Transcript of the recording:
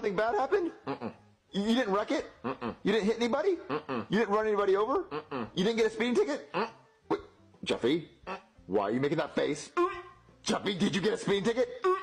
Something bad happened? You didn't wreck it? You didn't hit anybody? You didn't run anybody over? You didn't get a speeding ticket? Wait, Jeffy, why are you making that face? Jeffy, did you get a speeding ticket?